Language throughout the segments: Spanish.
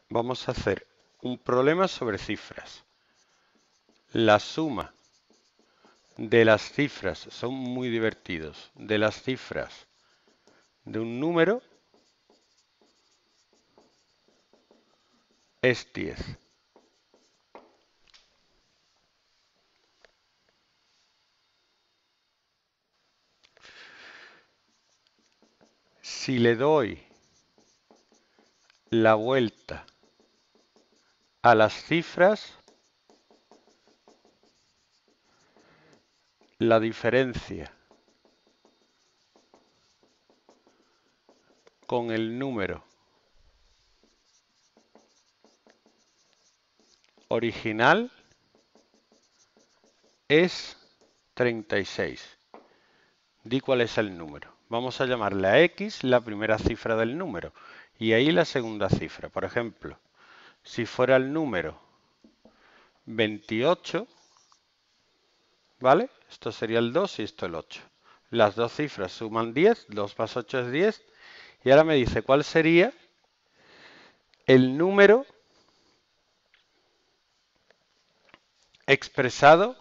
vamos a hacer un problema sobre cifras. La suma de las cifras, son muy divertidos, de las cifras de un número es 10. Si le doy la vuelta a las cifras, la diferencia con el número original es 36. Di cuál es el número. Vamos a llamarle a X la primera cifra del número y ahí la segunda cifra. Por ejemplo, si fuera el número 28, ¿vale? Esto sería el 2 y esto el 8. Las dos cifras suman 10, 2 más 8 es 10. Y ahora me dice cuál sería el número expresado,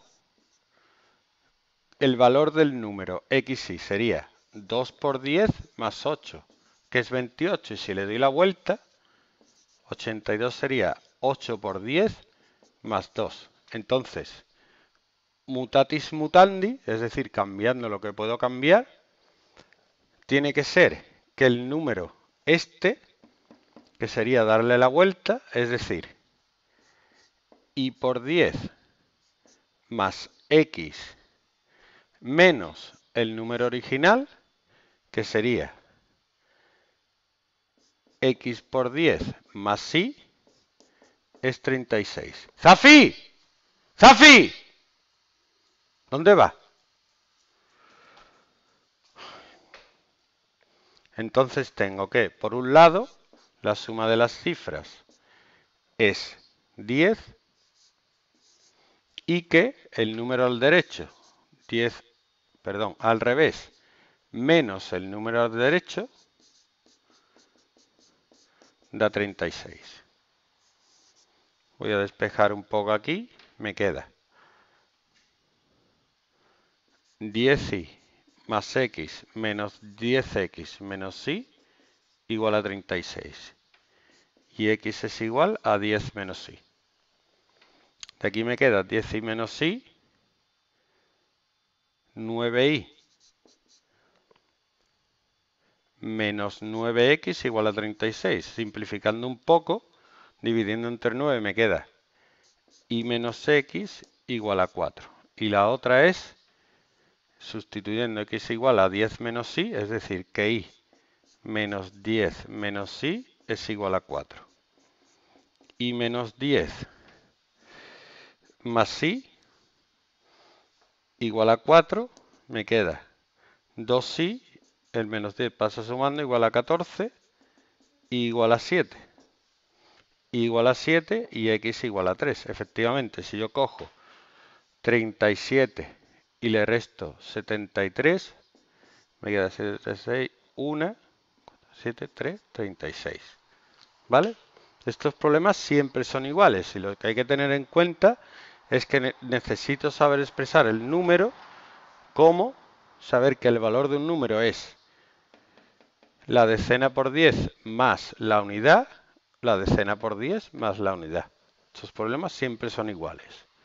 el valor del número xy sería 2 por 10 más 8, que es 28. Y si le doy la vuelta, 82 sería 8 por 10 más 2. Entonces, mutatis mutandi, es decir, cambiando lo que puedo cambiar, tiene que ser que el número este, que sería darle la vuelta, es decir, y por 10 más x menos el número original, que sería x por 10 más y, es 36. ¡Zafi! ¡Zafi! ¿Dónde va? Entonces tengo que, por un lado, la suma de las cifras es 10 y que el número al derecho, 10, perdón, al revés, menos el número al derecho, da 36. Voy a despejar un poco aquí, me queda 10y más x menos 10x menos y igual a 36. Y x es igual a 10 menos y. De aquí me queda 10y menos y, 9y menos 9x igual a 36. Simplificando un poco, dividiendo entre 9 me queda y menos x igual a 4. Y la otra es, sustituyendo x igual a 10 menos y, es decir, que y menos 10 menos y es igual a 4. Y menos 10 más y igual a 4, me queda 2y, el menos 10 pasa sumando, igual a 14, y igual a 7. Igual a 7 y x igual a 3. Efectivamente, si yo cojo 37 y le resto 73, me queda 7, 3, 6, 1, 7, 3, 36. ¿Vale? Estos problemas siempre son iguales y lo que hay que tener en cuenta es que necesito saber expresar el número como saber que el valor de un número es la decena por 10 más la unidad, la decena por 10 más la unidad. Estos problemas siempre son iguales.